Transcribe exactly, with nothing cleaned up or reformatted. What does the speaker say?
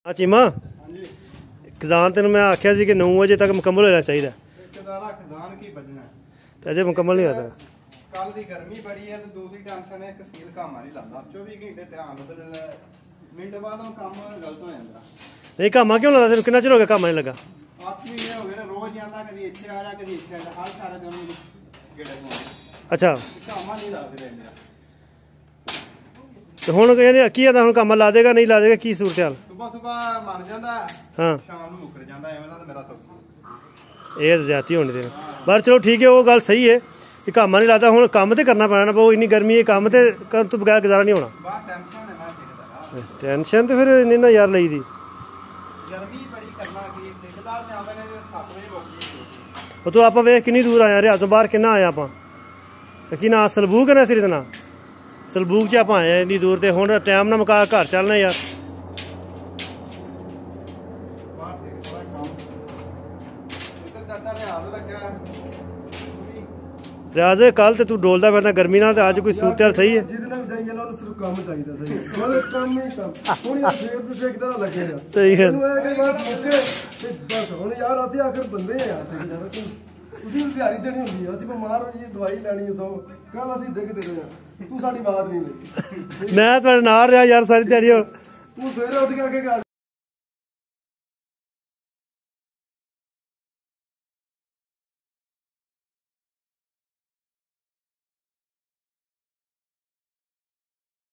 हाँ चीमा खजान तेन मैं आख्या कि नौ बजे तक मुकम्मल होना चाहिए अजे मुकम्मल नहीं होता। कल दी गर्मी बड़ी है तो दूसरी टेंशन है सील काम नहीं लाता चौबीस घंटे ध्यान मिनट बाद काम गलत हो जाता। नहीं कामा क्यों लगा तेन कितना चिर हो गया काम नहीं लगा? आठ महीने हो गए रोज आता कभी इतने आ रहा कभी इतने हर सारे दिन गेड़े अच्छा कामा नहीं लाते रहंदा तो हुण यानी की आता हुण काम ला देगा नहीं ला देगा की सूरत हाल? सुबह सुबह मन जाता हाँ शाम को मुकर जाता एवें दा मेरा सब ये ज्यादा होने देना पर चलो ठीक है वो गल सही है कि कामा नहीं लाता हुण काम तो करना पैना बहु इन्नी गर्मी है काम तो कर तो बगैर गुजारा नहीं होना। टेंशन तो फिर नहीं ना यार लई दी तू आप वेख किन्नी दूर आया रियाज तो बाहर किन्ना आया आप कि ना सलबूक है ना सिर ना सलबूक च आप आए इन्नी दूर तो हुण टाइम ना मुका घर चलना यार। रियाज कल तो तू डोलदा फिरदा गर्मी ना अज कोई सूरत हाल सही है? सही है मैं तुहाडे नाल रहा यार सारी दिहाड़ी।